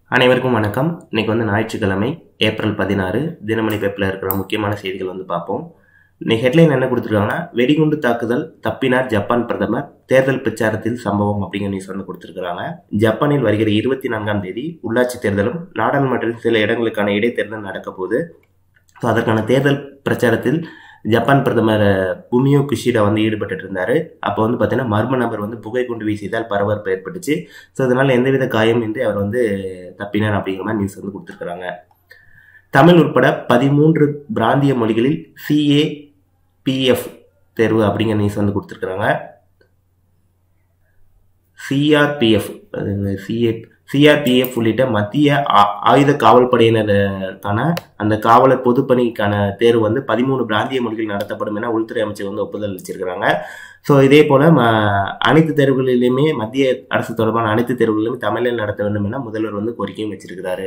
அனைவருக்கும் வணக்கம். இன்னைக்கு ஞாயிற்றுக்கிழமை ஏப்ரல் 16 தினமணி பேப்பரில் இருக்கிற முக்கியமான செய்திகள் பார்ப்போம். இன்னைக்கு ஹெட்லைன் என்ன கொடுத்துருக்காங்கன்னா, வெடிகுண்டு தாக்குதல் தப்பினார் ஜப்பான் பிரதமர், தேர்தல் பிரச்சாரத்தில் சம்பவம் அப்படிங்கிற நியூஸ் கொடுத்துருக்காங்க. ஜப்பானில் வருகிற 24ஆம் தேதி உள்ளாட்சி தேர்தலும் நாடாளுமன்றத்தில் சில இடங்களுக்கான இடைத்தேர்தல் நடக்க போகுது. ஸோ அதற்கான தேர்தல் பிரச்சாரத்தில் ஜப்பான் பிரதமர் புமியோ கிஷிடா ஈடுபட்டு இருந்தாரு. அப்போ பார்த்தீங்கன்னா மர்ம நபர் புகை குண்டு வீசியதால் பரபரப்பு ஏற்பட்டுச்சு. ஸோ அதனால எந்தவித காயமின்றி அவர் தப்பினார் அப்படிங்கிற மாதிரி நியூஸ் கொடுத்துருக்காங்க. தமிழ் உட்பட 13 பிராந்திய மொழிகளில் CAPF தேர்வு அப்படிங்கிற நியூஸ் கொடுத்துருக்காங்க. சிஆர்பிஎஃப் உள்ளிட்ட மத்திய ஆயுத காவல் படையினருக்கான அந்த காவலர் பொதுப்பணிக்கான தேர்வு 13 பிராந்திய மொழிகள் நடத்தப்படும் என உள்துறை அமைச்சர் ஒப்புதல் அளிச்சிருக்கிறாங்க. ஸோ இதே போல அனைத்து தேர்வுகளிலுமே மத்திய அரசு தொடர்பான அனைத்து தேர்வுகளிலுமே தமிழில் நடத்த வேண்டும் என முதல்வர் கோரிக்கையும் வச்சிருக்கிறாரு.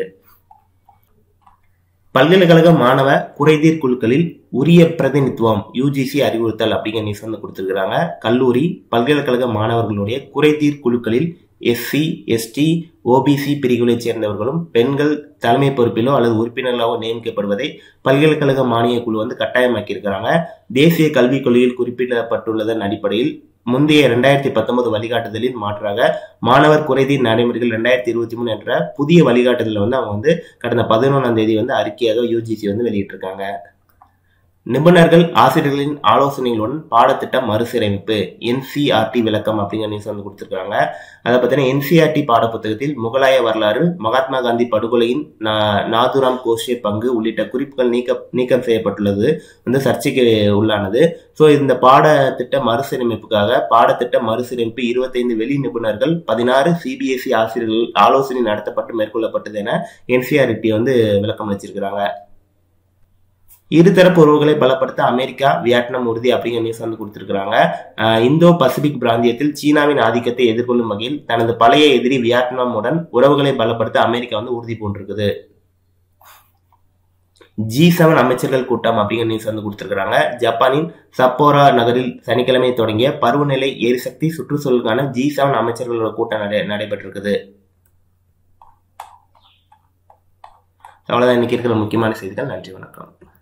பல்கலைக்கழக மாணவ குறைதீர் குழுக்களில் உரிய பிரதிநிதித்துவம் UGC அறிவுறுத்தல் அப்படிங்கிற நியூஸ் கொடுத்திருக்கிறாங்க. கல்லூரி பல்கலைக்கழக மாணவர்களுடைய குறைதீர் குழுக்களில் SC, ST, OBC பிரிவுகளைச் சேர்ந்தவர்களும் பெண்கள் தலைமை பொறுப்பிலோ அல்லது உறுப்பினர்களாக நியமிக்கப்படுவதை பல்கலைக்கழக மானிய குழு கட்டாயமாக்கி இருக்கிறாங்க. தேசிய கல்விக் கொள்கையில் குறிப்பிடப்பட்டுள்ளதன் அடிப்படையில் முந்தைய 2019 வழிகாட்டுதலில் மாற்றாக மாணவர் குறைதீர் நடைமுறைகள் 2023 என்ற புதிய வழிகாட்டுதல் அவங்க கடந்த 11ஆம் தேதி அறிக்கையாக UGC வெளியிட்டிருக்காங்க. நிபுணர்கள் ஆசிரியர்களின் ஆலோசனைகளுடன் பாடத்திட்ட மறுசீரமைப்பு NCERT விளக்கம் அப்படிங்கிற நியூஸ் கொடுத்திருக்காங்க. அதை பார்த்தீங்கன்னா NCERT பாடப்புத்தகத்தில் முகலாய வரலாறு, மகாத்மா காந்தி படுகொலையின் நாதுராம் கோஷே பங்கு உள்ளிட்ட குறிப்புகள் நீக்கம் செய்யப்பட்டுள்ளது சர்ச்சைக்கு உள்ளானது. ஸோ இந்த பாடத்திட்ட மறுசீரமைப்புக்காக பாடத்திட்ட மறுசீரமைப்பு 25 வெளி நிபுணர்கள் 16 CBSE ஆசிரியர்கள் ஆலோசனை நடத்தப்பட்டு மேற்கொள்ளப்பட்டது என NCERT விளக்கம் அளிச்சிருக்கிறாங்க. இருதரப்பு உறவுகளை பலப்படுத்த அமெரிக்கா வியட்நாம் உறுதி அப்படிங்கிற நியூஸ் கொடுத்திருக்கிறாங்க. இந்தோ பசிபிக் பிராந்தியத்தில் சீனாவின் ஆதிக்கத்தை எதிர்கொள்ளும் வகையில் தனது பழைய எதிரி வியட்நாமுடன் உறவுகளை பலப்படுத்த அமெரிக்கா உறுதி பூண்டிருக்குது. G7 அமைச்சர்கள் கூட்டம் அப்படிங்கிற நியூஸ் கொடுத்திருக்கிறாங்க. ஜப்பானின் சப்போரா நகரில் சனிக்கிழமை தொடங்கிய பருவநிலை எரிசக்தி சுற்றுச்சூழலுக்கான G7 அமைச்சர்களோட கூட்டம் நடைபெற்றிருக்குது. அவ்வளவுதான் இன்னைக்கு இருக்கிற முக்கியமான செய்திகள். நன்றி, வணக்கம்.